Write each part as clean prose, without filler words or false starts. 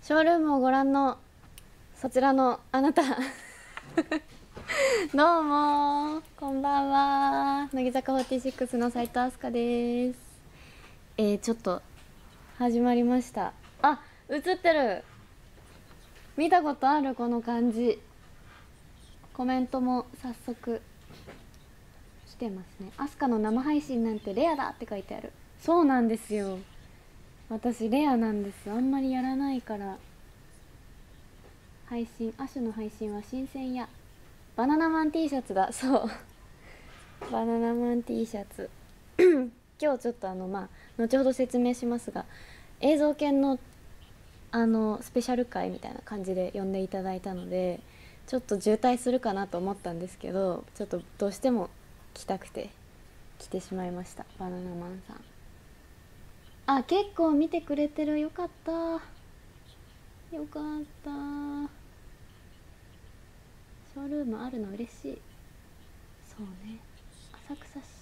ショールームをご覧のそちらのあなたどうもこんばんは。乃木坂46の斉藤飛鳥です。ちょっと始まりました。あ、映ってる。見たことあるこの感じ。コメントも早速来てますね。飛鳥の生配信なんてレアだって書いてある。そうなんですよ、私レアなんです。あんまりやらないから。配信、アシュの配信は新鮮や。バナナマン T シャツだ。そうバナナマン T シャツ今日ちょっと後ほど説明しますが、映像研のスペシャル回みたいな感じで呼んでいただいたので、ちょっと渋滞するかなと思ったんですけど、ちょっとどうしても来たくて来てしまいました。バナナマンさん、あ、結構見てくれてる。よかった、よかった。ショールームあるの嬉しい。そうね、浅草市。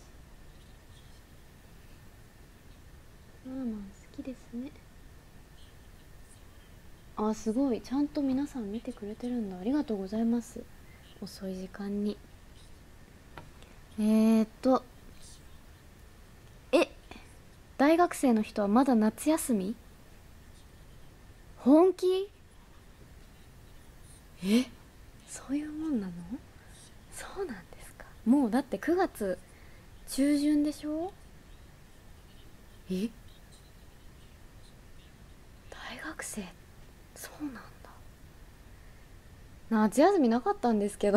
バナナマン好きですね。あ、すごい、ちゃんと皆さん見てくれてるんだ。ありがとうございます。遅い時間に。大学生の人はまだ夏休み？本気？そういうもんなの？そうなんですか。もうだって9月中旬でしょ。大学生、そうなんだ。夏休みなかったんですけど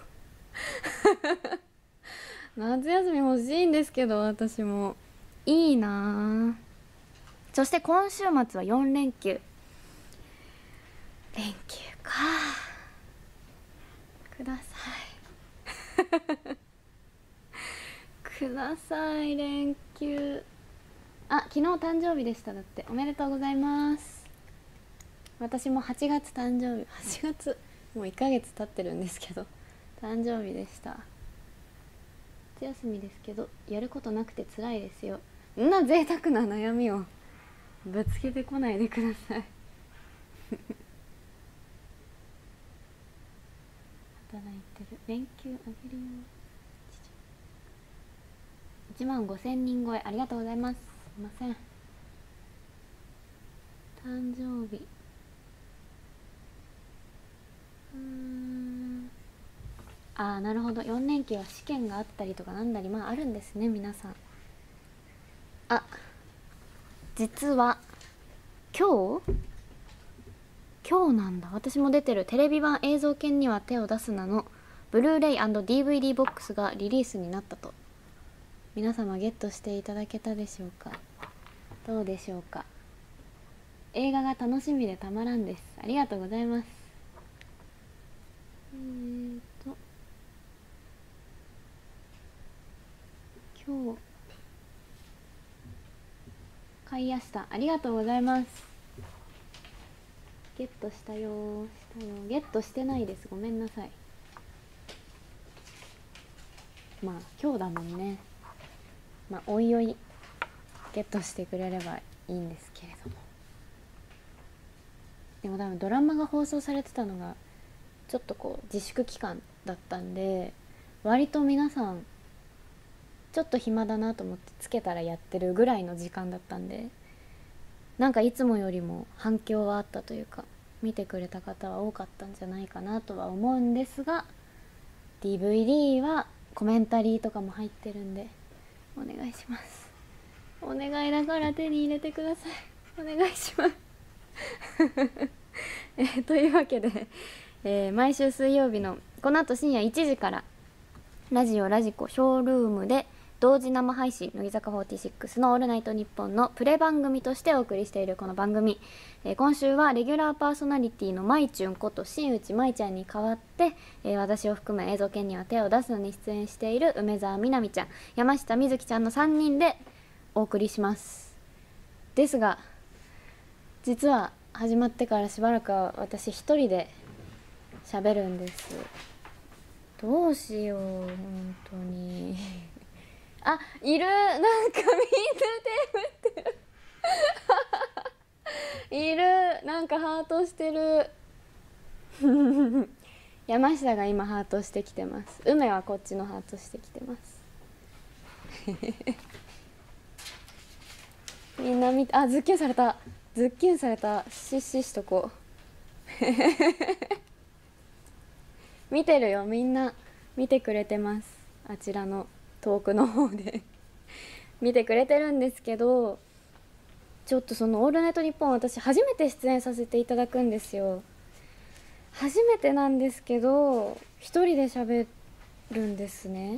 夏休み欲しいんですけど、私も。いいな。そして今週末は4連休。連休か。くださいください、連休。あ、昨日誕生日でした。だって。おめでとうございます。私も8月誕生日。8月もう1ヶ月経ってるんですけど、誕生日でした。夏休みですけどやることなくて辛いですよ。んな贅沢な悩みをぶつけてこないでください働いてる。連休あげるよ。1万5000人超え、ありがとうございます。すいません。誕生日、なるほど。4連休は試験があったりとかなんだり、あるんですね、皆さん。あ、実は今日なんだ。私も出てるテレビ版映像研には手を出すなのブルーレイ &DVD ボックスがリリースになったと。皆様ゲットしていただけたでしょうか。どうでしょうか。映画が楽しみでたまらんです。ありがとうございます。今日買いやした。ありがとうございます。ゲットしたよ。ゲットしてないです。ごめんなさい。今日だもんね。おいおいゲットしてくれればいいんですけれども。でも多分ドラマが放送されてたのがちょっと自粛期間だったんで、割と皆さんちょっと暇だなと思ってつけたらやってるぐらいの時間だったんで、なんかいつもよりも反響はあったというか、見てくれた方は多かったんじゃないかなとは思うんですが、 DVD はコメンタリーとかも入ってるんでお願いします。お願いだから手に入れてください。お願いしますというわけで、毎週水曜日のこの後深夜1時からラジコショールームで同時生配信、乃木坂46のオールナイトニッポンのプレ番組としてお送りしているこの番組、今週はレギュラーパーソナリティのまいちゅんこと新内まいちゃんに代わって、私を含む映像研には手を出すのに出演している梅澤美波ちゃん、山下美月ちゃんの3人でお送りします。ですが実は始まってからしばらくは私一人で喋るんです。どうしよう本当にあ、いる。なんかみんな手振ってるいる。 なんかハートしてる山下が今ハートしてきてます。梅はこっちのハートしてきてますみんな見て、あ、ズッキュンされた、ズッキュンされた、シッシッしとこう見てるよ、みんな見てくれてます。あちらの遠くの方で見てくれてるんですけど、ちょっとその「オールナイトニッポン」私初めて出演させていただくんですよ。初めてなんですけど一人で喋るんですね。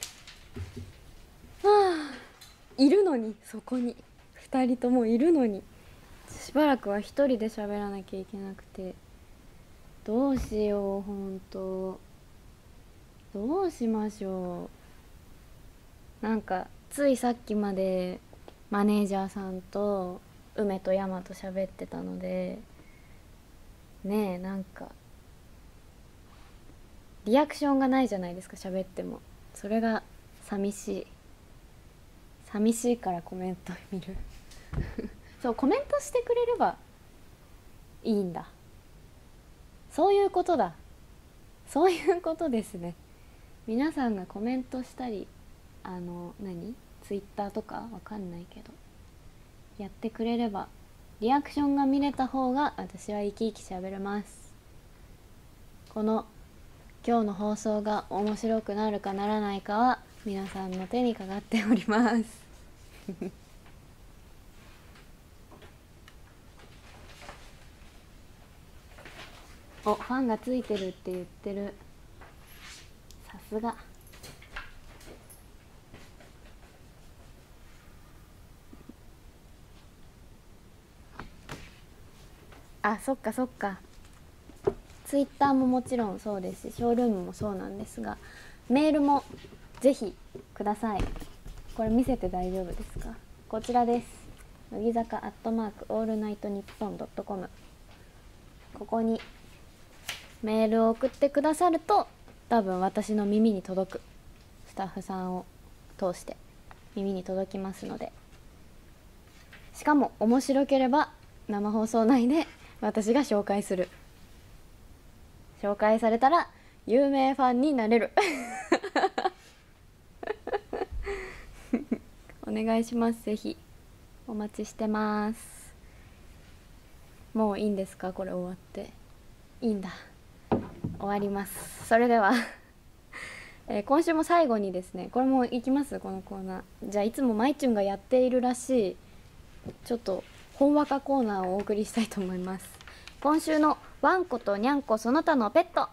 はあ、いるのに、そこに2人ともいるのにしばらくは一人で喋らなきゃいけなくて、どうしよう、ほんとどうしましょう。なんかついさっきまでマネージャーさんと梅と山と喋ってたのでねえ、なんかリアクションがないじゃないですか、喋っても。それが寂しい。寂しいからコメント見るそう、コメントしてくれればいいんだ。そういうことだ、そういうことですね。皆さんがコメントしたり、ツイッターとかわかんないけどやってくれれば、リアクションが見れた方が私は生き生き喋れます。この今日の放送が面白くなるかならないかは皆さんの手にかかっておりますお、ファンがついてるって言ってる。さすが。あ、そっかそっか。ツイッターももちろんそうですし、ショールームもそうなんですが、メールもぜひください。これ見せて大丈夫ですか？こちらです。乃木坂オールナイトニッポン.com、ここにメールを送ってくださると多分私の耳に届く。スタッフさんを通して耳に届きますので、しかも面白ければ生放送内で私が紹介する。紹介されたら有名ファンになれるお願いします。ぜひお待ちしてます。もういいんですか？これ終わって。いいんだ、終わります。それでは今週も最後にですね、これもいきます、このコーナー。じゃあいつもまいちゅんがやっているらしいちょっとほんわかコーナーをお送りしたいと思います。今週のワンコとニャンコその他のペット。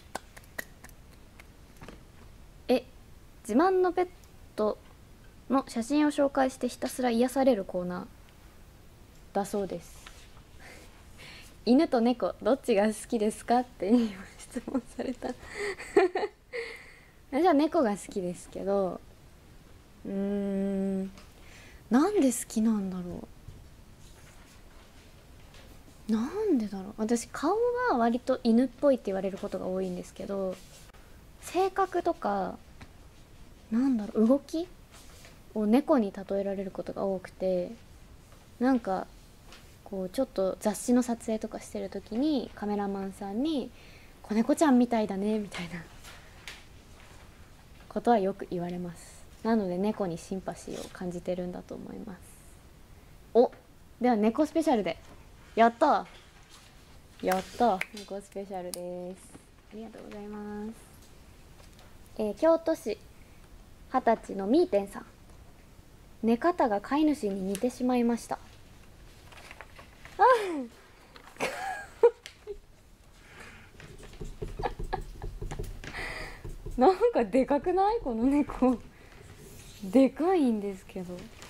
自慢のペットの写真を紹介してひたすら癒されるコーナーだそうです犬と猫どっちが好きですかって今質問された私は猫が好きですけど、なんで好きなんだろう。なんでだろう。私顔が割と犬っぽいって言われることが多いんですけど、性格とかなんだろう、動きを猫に例えられることが多くて、なんかこうちょっと雑誌の撮影とかしてる時にカメラマンさんに「子猫ちゃんみたいだね」みたいなことはよく言われます。なので猫にシンパシーを感じてるんだと思います。お、では猫スペシャルで。やったやった、猫スペシャルです。ありがとうございます。京都市20歳のみーてんさん。寝方が飼い主に似てしまいました。なんかでかくない？この猫でかいんですけど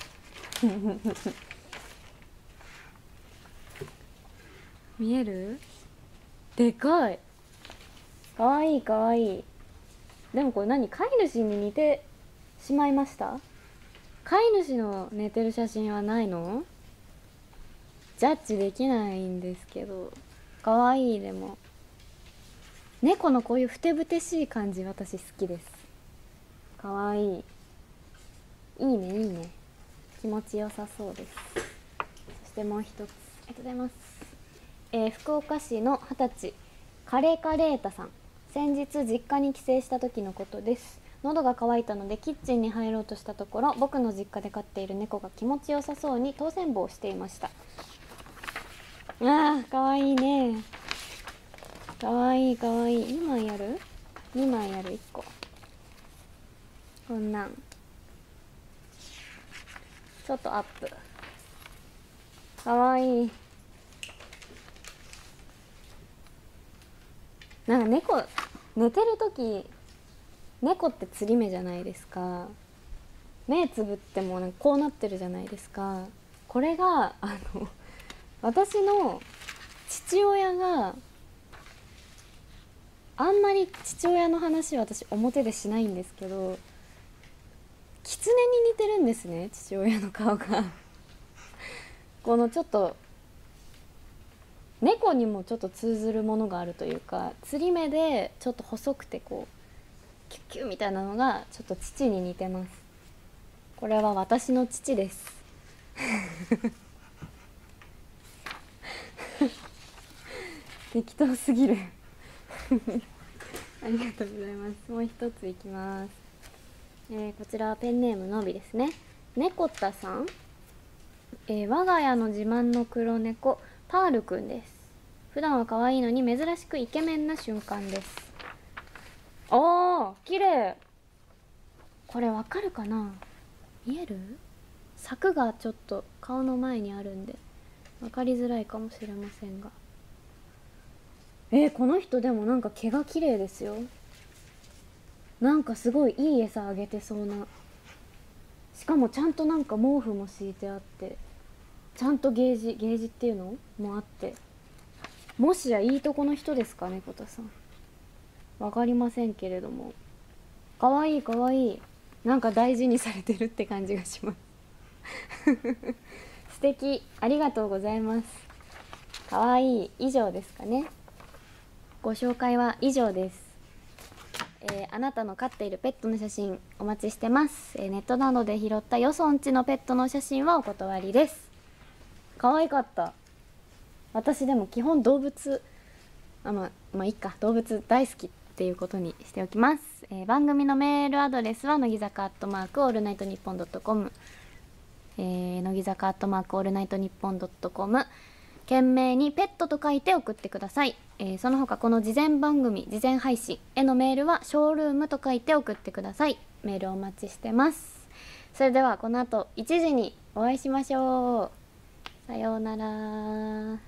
見える？でかい。かわいいかわいい。でもこれ何？飼い主に似てしまいました？飼い主の寝てる写真はないの？ジャッジできないんですけど、かわいい。でも猫のこういうふてぶてしい感じ私好きです。かわいい。いいねいいね、気持ちよさそうです。そしてもう一つ、ありがとうございます。 福岡市の20歳カレカレータさん。先日実家に帰省した時のことです。喉が渇いたのでキッチンに入ろうとしたところ、僕の実家で飼っている猫が気持ちよさそうに当選棒をしていました。あーかわいいね。かわいいかわいい。2枚ある ?2 枚ある。1個こんなんちょっとアップ。かわいい。なんか猫寝てる時、猫ってつり目じゃないですか。目つぶってもなんかこうなってるじゃないですか。これが私の父親があんまり父親の話は私表でしないんですけど、狐に似てるんですね、父親の顔がこのちょっと猫にもちょっと通ずるものがあるというか、つり目でちょっと細くてこうキュッキュみたいなのがちょっと父に似てます。これは私の父です適当すぎるありがとうございます。もう一ついきます。こちらはペンネームのびですね。猫田さん、我が家の自慢の黒猫パールくんです。普段は可愛いのに珍しくイケメンな瞬間です。おー綺麗。これわかるかな、見える？柵がちょっと顔の前にあるんで分かりづらいかもしれませんが、この人でもなんか毛が綺麗ですよ。なんかすごいいい餌あげてそうな。しかもちゃんとなんか毛布も敷いてあって、ちゃんとゲージっていうのもあって、もしやいいとこの人ですかね、猫田さん。わかりませんけれども、かわいいかわいい。なんか大事にされてるって感じがします素敵、ありがとうございます。かわいい。以上ですかね。ご紹介は以上です。あなたの飼っているペットの写真お待ちしてます。ネットなどで拾ったよそんちのペットの写真はお断りです。可愛かった。私でも基本動物、まあいいか、動物大好きっていうことにしておきます。番組のメールアドレスは乃木坂オールナイトニッポンドットコム、乃木坂オールナイトニッポンドットコム、懸命にペットと書いて送ってください。その他この事前番組、事前配信へのメールはショールームと書いて送ってください。メールお待ちしてます。それではこの後1時にお会いしましょう。さようなら。